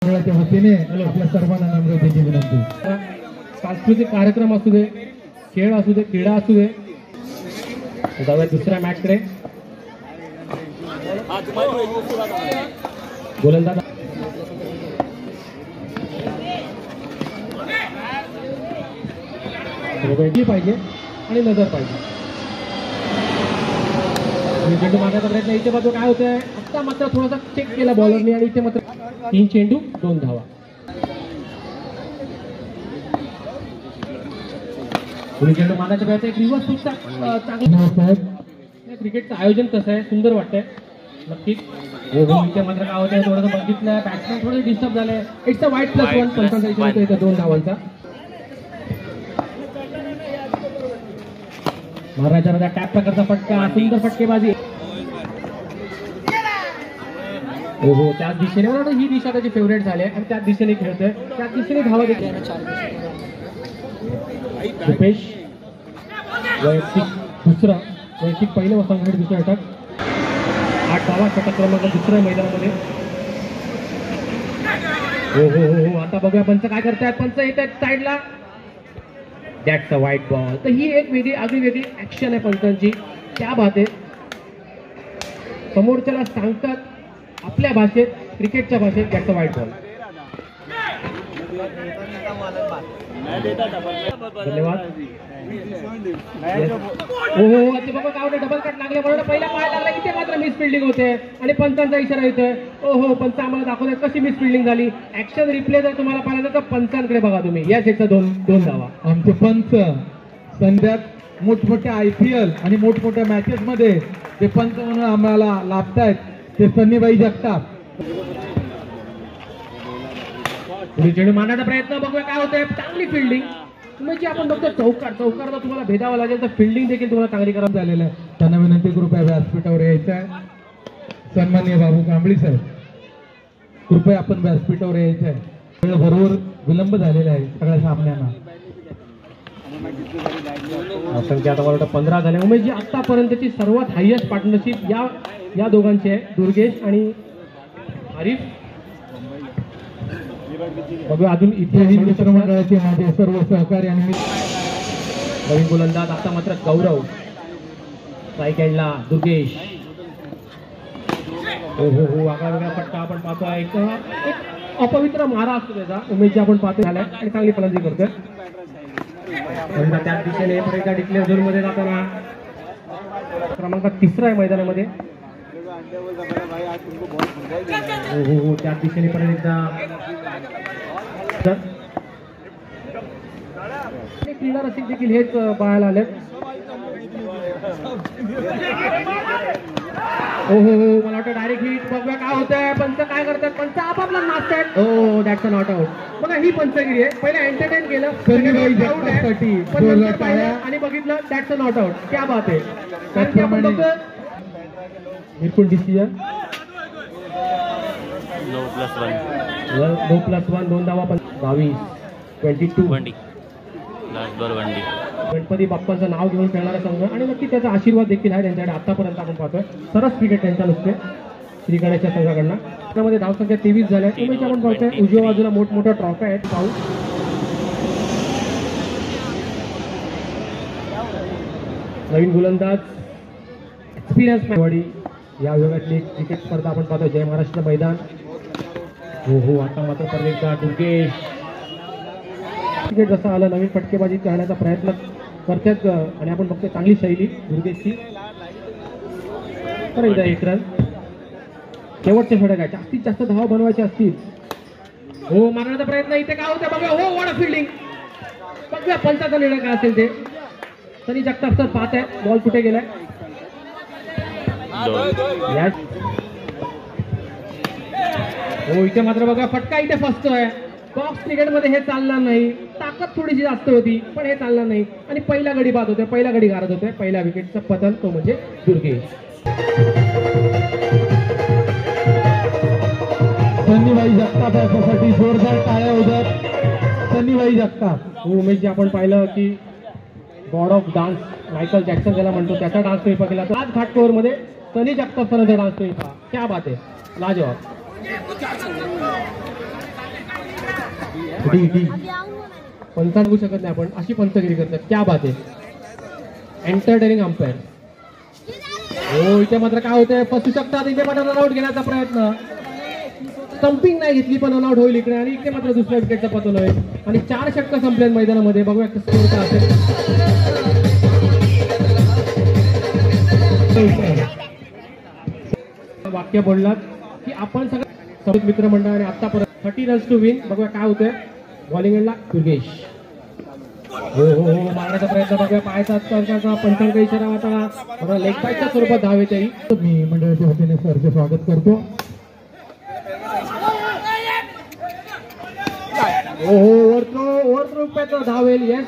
मंडळाच्या वतीने आपल्या सर्वांना नम्रतेची विनंती. सांस्कृतिक कार्यक्रम असू दे, खेळ असू दे, क्रीडा असू दे. जाऊया दुसऱ्या मॅचकडे. गोलंदाज पाहिजे आणि नजर पाहिजे. चेंडू मारण्याचा प्रयत्न. इथे मात्र काय होतंय, आता मात्र थोडासा चेक केला बॉलरने आणि इथे मात्र 3 चेंडू 2 धावा. चेंडू मारण्याचा प्रयत्न. एक दिवस सुद्धा चांगलं. क्रिकेटचं आयोजन कसं आहे, सुंदर वाटतंय नक्कीच. इथे मात्र काय होतंय, थोडंसं बघितलं बॅट्समॅन थोडं डिस्टर्ब झालंय. इट्स अ वाईट +1. पंचांचा 2 धावांचा. महाराजांचा टॅप प्रकारचा फटका, सुंदर फटकेबाजी. हो त्याच दिशेने मला ही दिशा त्याची फेवरेट झाली आणि त्याच दिशेने खेळतोय, त्याच दिशेने धावा देखील. रुपेश वैयक्तिक दुसरं, वैयक्तिक पहिलं व संघटित दुसरं षटक. 8 धावा, षटक क्रमांक दुसऱ्या मैदानामध्ये. हो आता बघूया पंच काय करतायत. पंच येत आहेत साईडला. That's a white ball. तर ही एक वेगळी अगदी वेगळी ऍक्शन आहे पंचांची. त्या बाबतीत समोरच्याला सांगतात आपल्या भाषेत, क्रिकेटच्या भाषेत, दॅट्स अ व्हाईट बॉल. धन्यवाद. ते बघा काय डबल कट लागले म्हणून पहिला पाय लागला. इथे मात्र मिस फिल्डिंग होते आणि पंचांचा इशारा येतोय. पंच आम्हाला दाखवतात कशी मिस फिल्डिंग झाली. ऍक्शन रिप्ले जर तुम्हाला पाहिलं तर पंचांकडे बघा तुम्ही. या सेटचा 2 धावा. आमचे पंच संध्यात मोठमोठ्या IPL आणि मोठमोठ्या मॅचेस मध्ये ते पंच म्हणून आम्हाला लाभतायत, ते सन्नीबाई जगताप. चेंडू मारण्याचा प्रयत्न. बघूया काय होतंय. चांगली फिल्डिंग. म्हणजे आपण बघतो चौकारला तुम्हाला भेदावं लागेल तर फिल्डिंग देखील तुम्हाला चांगली करावं झालेलं आहे. त्यांना विनंती कृपया व्यासपीठावर यायचं आहे. सन्माननीय बाबू कांबळी साहेब, कृपया आपण व्यासपीठावर यायचं आहे. बरोबर विलंब झालेला आहे सगळ्या सामन्यांना. संख्या आता मला 15 झाल्या. उमेशजी आतापर्यंतची सर्वात हायएस्ट पार्टनरशिप या दोघांची आहे, दुर्गेश आणि आरिफ. बघूया अजून इतिहास मित्रमंडळाचे माझे सर्व सहकारी आणि नवीन गोलंदाज. आता मात्र गौरव. स्ट्राईक एंडला दुर्गेश. हो आगळा वेगळा फटका आपण पाहतोय. एक अपवित्र मारा असतो त्याचा. उमेशजी आपण पाहतो झालाय आणि चांगली फलंदाजी करतोय. त्याच दिशेने परत डिक्लेअर झोन मध्ये जाताना क्रमांक 3 आहे मैदानामध्ये. हो त्याच दिशेने परत एकदा क्रीडा रसिक देखील हेच पाहायला आले. मला वाटतं डायरेक्ट हिट. बघूया काय होतंय. पंच काय करतात. पंच आपापला नाचतायत. That's a not out. बघा ही पंचगिरी आहे. पहिला एंटरटेन केलं आणि बघितलं दॅट्स अ नॉट आउट. क्या बात आहे. बिलकुल डिसिजन. 9+1 2 धावा. 22 गणपती बाप्पांचं नाव घेऊन खेळणारा संघ आणि नक्की त्याचा आशीर्वाद देखील आहे त्यांच्याकडे. आतापर्यंत आपण पाहतोय सरस क्रिकेट त्यांच्या नुसते श्री गणेशच्या संघाकडनं. त्यामध्ये धावसंख्या 23 झाल्या. उमेश आपण पाहतोय उजव्या बाजूला मोठमोठ्या ट्रॉफ्या आहेत. पाहू नवीन गोलंदाज एक्सपिरियन्स वाडी. या विभागातली क्रिकेट स्पर्धा आपण पाहतोय जय महाराष्ट्र मैदान. हो आता मात्र परत एकदा दुर्गेश. क्रिकेट जसं आलं नवीन फटकेबाजी करण्याचा प्रयत्न करतात आणि आपण बघतोय चांगली शैली दुर्गेशची. तर एकदा 1 रन. शेवटचे षटक आहे. जास्तीत जास्त धावा बनवायचे असतील. मारण्याचा प्रयत्न. इथे काय होतं बघा. What fielding. बघूया पंचाचा निर्णय काय असेल ते. सनी जगताप सर पाहत आहे बॉल कुठे गेलाय. इथे मात्र बघा फटका इथे फसतोय. बॉक्स क्रिकेटमध्ये हे चालणार नाही. ताकद थोडीशी जास्त होती पण हे चालणार नाही आणि पहिला गडी बाद होतोय. पहिला गडी गारत होतोय. पहिल्या विकेटचा पतन तो म्हणजे दुर्गेश. सन्नीबाई जगताप याच्यासाठी जोरदार टाळ्या होतात. सन्नीबाई जगताप. उमेशजी आपण पाहिलं की God of dance Michael Jackson ज्याला म्हणतो त्याचा डान्स तो इथं केला. आज घाटकोर मध्ये सनी जगताप सरांचा डान्स तो इथं. क्या बात आहे. लाजवाब. डी डी पंच सांगू शकत नाही आपण, अशी पंचगिरी करतात. क्या बात आहे, एंटरटेनिंग अंपायर. हो इथे मात्र काय होतंय, फसू शकतात इथे मात्र रन आउट घेण्याचा प्रयत्न. स्टंपिंग नाही घेतली पण रन आउट होईल इकडे, आणि इकडे मात्र दुसऱ्या विकेटचा पतन होईल आणि 4 षटक संपले मैदानामध्ये. बघूया स्कोर काय असेल. वाक्य बोललात की आपण सगळं मित्रमंडळाने आतापर्यंत 30 रन्स टू विन. बघूया काय होतंय. बॉलिंग एंडला दुर्गेश. हो हो हो मारण्याचा प्रयत्न. बघूया पाहायचा पंचांक इशारा आता बघा लेग बायच्या स्वरूपात धाव येते. मी मंडळाच्या वतीने सरचे स्वागत करतो. हो हो ओव्हरथ्रो धाव येईल. येस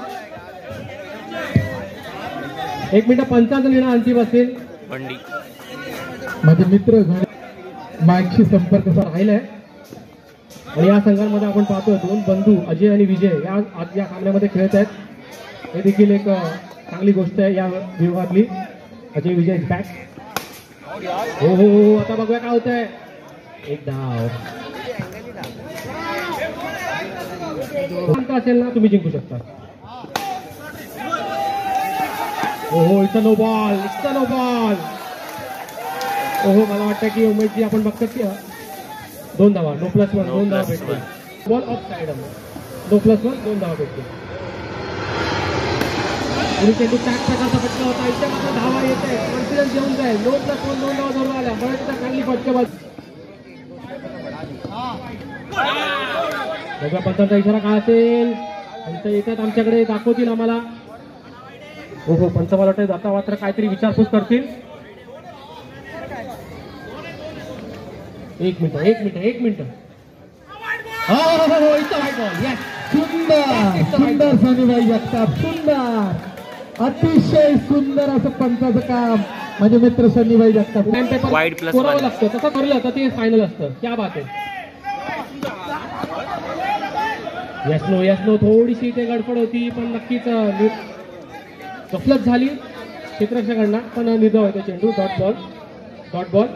1 मिनिट 55 निर्णय अंतिम असेल. माझे मित्र माईकशी संपर्क राहिलाय आणि या संघांमध्ये आपण पाहतो 2 बंधू अजय आणि विजय आज या सामन्यामध्ये खेळत आहेत. हे देखील एक चांगली गोष्ट आहे या विभागातली. अजय विजय बॅक. हो हो हो आता बघूया काय होत आहे. एक धाव असेल ना तुम्ही जिंकू शकता. हो हो इथं नो बॉल. हो हो मला वाटतं की उमेशजी आपण बघतात की 2 धावा. नो प्लस 1 2 धावा भेटते. Ball off side no plus 1 2 धावा भेटते. चेंडू त्याच प्रकारचा फटका होता. इथे मात्र धावा येते. कॉन्फिडन्स येऊन जाईल. नो प्लस 1 2 धावा धरून आल्या. बऱ्याच चांगली फटकेबाजी. बघा पंचांचा इशारा काय असेल. पंच येतात आमच्याकडे दाखवतील आम्हाला. हो हो पंच मला वाटतं जाता मात्र काहीतरी विचारपूस करतील. एक मिनिट. हो इथं व्हाईट बॉल. येस सुंदर सनीबाई जगताप. सुंदर अतिशय सुंदर असं पंचाचं काम माझे मित्र सनीबाई जगताप. पेपर कोरावं लागतं. तसं ठरलं तर ते फायनल असतं. क्या बात आहे. यस नो थोडीशी इथे गडबड होती पण नक्कीच गफलत झाली क्षेत्ररक्षकांना. पण निर्धाव होते चेंडू. Dot ball.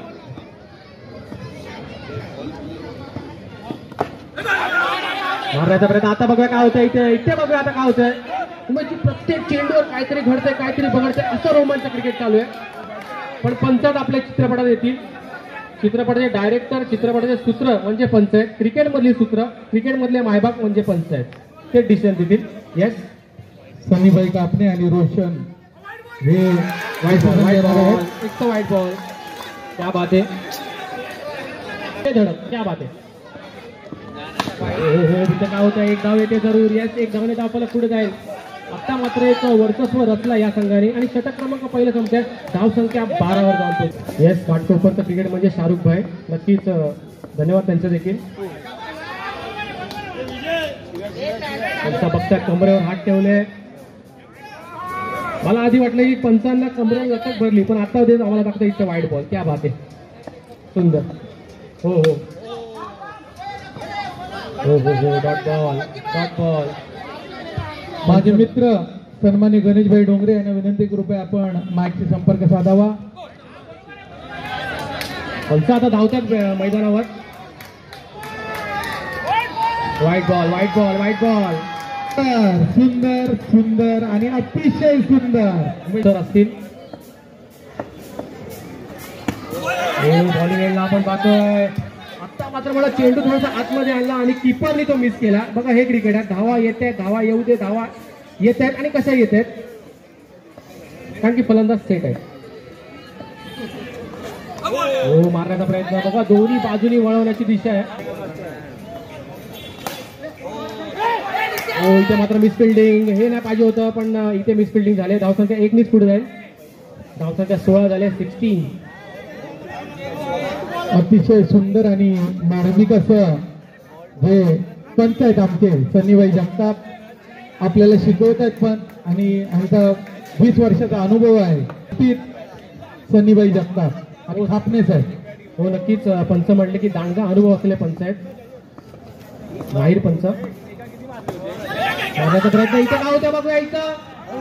मारण्याचा प्रयत्न. आता बघूया काय होतंय. इथे बघूया आता काय होतंय. म्हणजे प्रत्येक चेंडूवर काहीतरी घडतंय काहीतरी बघडतंय असं रोमांच क्रिकेट चालू आहे. पण पंचात आपल्या चित्रपटात येतील. चित्रपटाचे डायरेक्टर चित्रपटाचे सूत्र म्हणजे पंच आहेत. क्रिकेटमधली सूत्र क्रिकेटमधले मायबाप म्हणजे पंच आहेत. ते डिसिजन देतील. येस सनीबाई कापणे आणि रोशन हे व्हाईट बॉल. क्या बात आहे. धडक. क्या बात आहे. हो काय होतं. एक धाव येते जरूर. येस एक धावने धाव पुढे जाईल. आता मात्र एक वर्चस्व रचला या संघाने आणि षटक क्रमांक पहिलं संख्या धाव संख्या 12वर जाऊन पोहोचली. येस घाटकोपरचं क्रिकेट म्हणजे शाहरुख भाई. नक्कीच धन्यवाद त्यांचं देखील. बघता कमरेवर हात ठेवले. मला आधी वाटलं की पंचांना कमरेवर लटक भरली पण आता आम्हाला बघता इथं वाईट बॉल. क्या बात आहे. सुंदर. हो हो डॉट बॉल. माझे मित्र सन्मान्य गणेशभाई डोंगरे यांना विनंती कृपया आपण माईकशी संपर्क साधावा. पंच आता धावतात मैदानावर. White ball. सुंदर आणि अतिशय सुंदर असतील. बॉलिंग एंडला आपण पाहतोय. आता मात्र मला चेंडू थोडासा आतमध्ये आणला आणि किपरने तो मिस केला. बघा हे क्रिकेट आहे. धावा येत आहेत. धावा येऊ दे. धावा येत आहेत आणि कशा येत आहेत कारण की फलंदाज सेट आहे. हो मारण्याचा प्रयत्न. बघा दोन्ही बाजूनी वळवण्याची दिशा आहे. हो इथे मात्र मिसफिल्डिंग. हे नाही पाहिजे होतं पण इथे मिसफिल्डिंग झाले. धावसंख्या 1 पुढे जाईल. धावसंख्या 16 झाले. 16. अतिशय सुंदर आणि मार्मिक असं जे पंच आहेत आमचे सनीबाई जगताप आपल्याला शिकवत आहेत पण आणि आमचा 20 वर्षाचा अनुभव आहे. सनीबाई जगताप आणि खापणे साहेब. हो नक्कीच पंच म्हटले की दांडगा अनुभव असलेले पंच आहेत. बाहेर पंच. मारण्याचा प्रयत्न. इथे काय होतं बघूया इथं.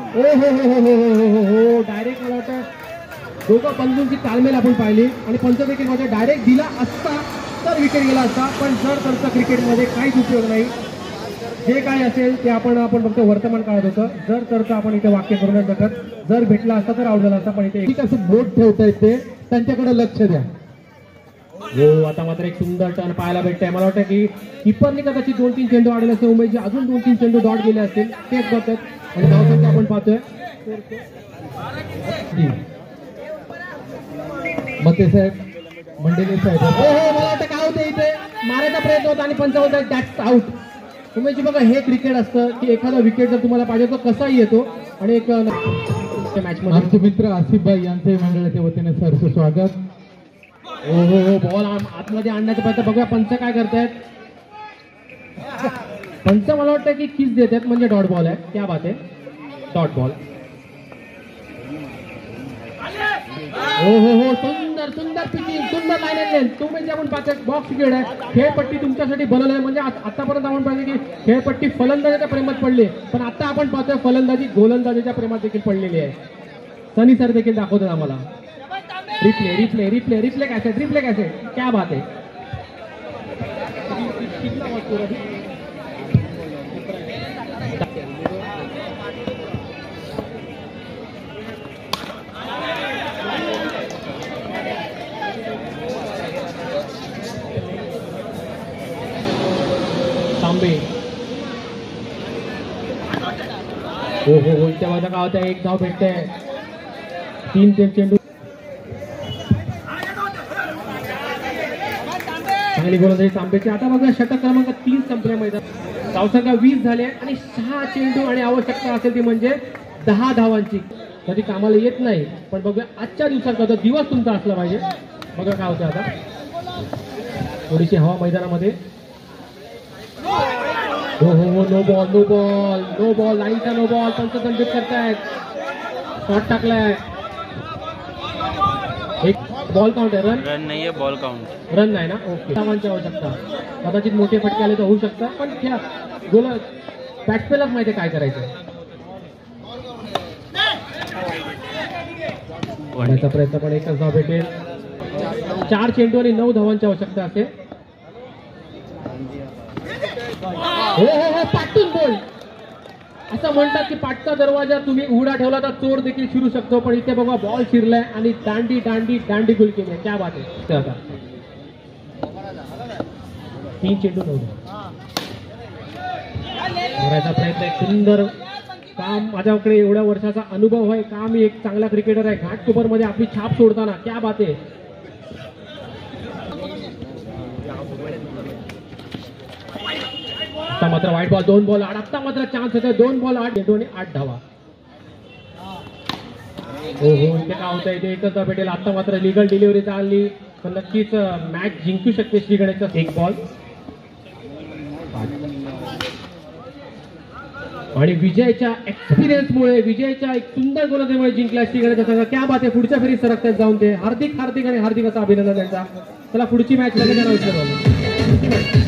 हो डायरेक्ट मला वाटतं दोघं बंधूंची तालमेल आपण पाहिली आणि पंच देखील मध्ये डायरेक्ट दिला असता तर विकेट गेला असता पण जर त्यांचा क्रिकेटमध्ये काहीच उपयोग नाही. जे काय असेल ते आपण फक्त वर्तमान काळात होतं. जर तर आपण इथे वाक्य करून बघत जर भेटला असता तर आउट झाला असता, पण इथे ठीक असं बोट ठेवतायत ते, त्यांच्याकडे लक्ष द्या. हो आता मात्र एक सुंदर टर्न पाहायला भेटतंय. मला वाटतं की किपरने कदाचित 2-3 चेंडू आडले असते, उमेशचे अजून 2-3 चेंडू डॉट गेले असतील, तेच बघतात आणि धावसंख्या आपण पाहतोय. मते साहेब, मंडेले साहेब, हो हो मला वाटतं काय होतं इथे मारायचा प्रयत्न होता आणि पंच होता दॅट्स आउट. उमेशजी बघा हे क्रिकेट असतं की एखादा विकेट जर तुम्हाला पाहिजे तो कसाही येतो आणि एक मॅच मध्ये आमचे मित्र आसिफ भाई यांचे मंडळाच्या वतीने सरचं स्वागत. हो हो हो बॉल आतमध्ये आणण्याचा प्रयत्न बघूया पंच काय करतायत. पंच मला वाटतं की किस देत आहेत म्हणजे डॉट बॉल आहे. क्या बात आहे, डॉट बॉल. हो हो हो सुंदर सुंदर पिचिंग, सुंदर लाईन लेन. तुम्ही जे आपण पाहताय बॉक्स क्रिकेट आहे, खेळपट्टी तुमच्यासाठी बनवलं आहे. म्हणजे आतापर्यंत आपण पाहिजे की खेळपट्टी फलंदाजीच्या प्रेमात पडली, पण आता आपण पाहतोय फलंदाजी गोलंदाजीच्या प्रेमात देखील पडलेली आहे. सनी सर देखील दाखवतात आम्हाला. Replay replay replay replay cassette, replay cassette, क्या बात आहे. तांबे हो हो हो इथे बघा काय होतं, एक धाव भेटते. 3 चेंडू चांगली गोलंदाजी तांबेची. आता बघा षटक क्रमांक 3 संपल्या मैदान. धावसंख्या 20 झाले आणि 6 चेंडू आणि आवश्यकता असेल ती म्हणजे 10 धावांची. कधी कामाला येत नाही, पण बघूया आजच्या दिवसात कधी दिवस तुमचा असला पाहिजे. बघा काय होतं आता. थोडीशी हवा मैदानामध्ये. हो हो हो no ball no ball no ball, लाईनचा नो बॉल. पंचदंडित करतायत, शॉट टाकलाय. एक बॉल काउंट आहे, रन नाही आहे, बॉल काउंट. रन नाही ना, ओके. धावांची आवश्यकता, कदाचित मोठे फटके आले तर होऊ शकतात, पण त्या गोला बॅट्समॅनलाच माहिती काय करायचं. होण्याचा प्रयत्न पण एकच धाव भेटेल. 4 चेंडू आणि 9 धावांची आवश्यकता असते. हो हो हो पाटून बोल. असं म्हणतात की पाटचा दरवाजा तुम्ही उघडा ठेवला तर चोर देखील शिरू शकतो, पण इथे बघा बॉल शिरलाय आणि दांडी दांडी दांडी गुल केली आहे. क्या बात आहे. आता 3 चेंडू 9 करायचा प्रयत्न. एक सुंदर काम, माझ्याकडे एवढ्या वर्षाचा अनुभव आहे का, मी एक चांगला क्रिकेटर आहे. घाटकोपर मध्ये आपली छाप सोडताना क्या बात आहे. आता मात्र व्हाईट बॉल, 2 बॉल 8. आता मात्र चान्स होता, 2 बॉल 8 चेंडू आणि 8 धावा. हो हो इथे काय होतं, इथे एकच धाव भेटेल. आता मात्र लिगल डिलिव्हरी चालली तर नक्कीच मॅच जिंकू शकते श्री गणेशचा. 1 बॉल आणि विजयच्या एक्सपिरियन्समुळे, विजयच्या एक सुंदर गोलंदाजीमुळे जिंकला श्री गणेशचा संघ. क्या बात आहे. पुढच्या फेरीत सरकतात जाऊन ते. हार्दिक हार्दिक आणि हार्दिक असं अभिनंदन त्यांचा. चला पुढची मॅच लगेच